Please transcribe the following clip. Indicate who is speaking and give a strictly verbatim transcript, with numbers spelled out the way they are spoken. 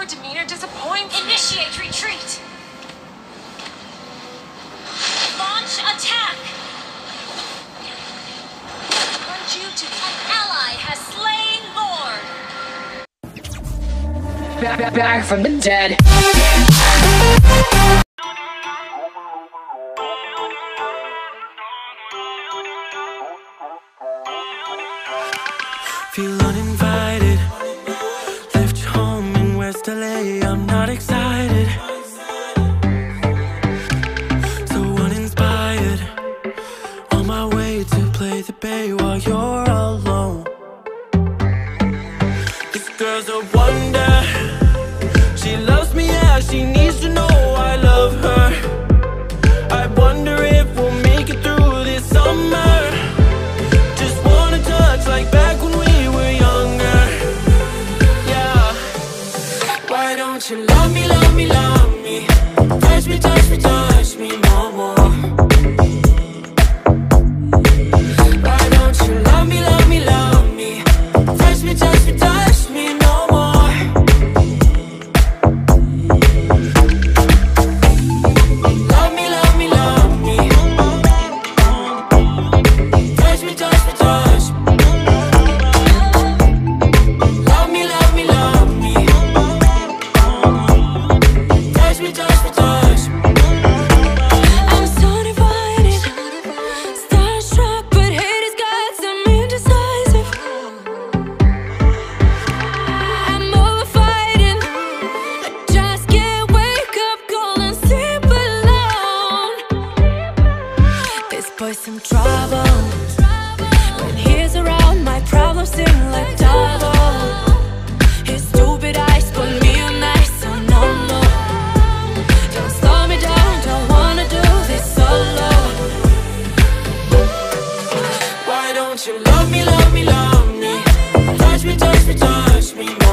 Speaker 1: demeanor disappoints me.
Speaker 2: Initiate retreat. Launch attack.
Speaker 1: Want you to
Speaker 2: An ally has slain Lord.
Speaker 3: Back, back, back from the dead.
Speaker 4: Feel uninvited. Left home in West L A. I'm not excited. So uninspired. On my way to play the bay while you're alone. This girl's a wonder. She loves me, yeah, she needs to know I love her. I wonder if we'll make it through this summer. Just wanna touch like back when we were younger. Yeah. Why don't you love me, love me, love me? Touch me, touch me, touch me no more. Why don't you love me, love me, love me? Touch me, touch me, touch me no more. Love me, love me, love me. Touch me, touch me, touch me. Love me, love me, love me. Touch me, touch me, touch me.
Speaker 2: I'm so divided, starstruck, but hate has got some indecisive. I'm over fighting, I just can't wake up cold and sleep alone. This boy's some trouble. When he's around, my problems seem like double. His stupid eyes put me on ice, so no more. Don't slow me down, don't wanna do this solo.
Speaker 4: Why don't you love me, love me, love me? Touch me, touch me, touch me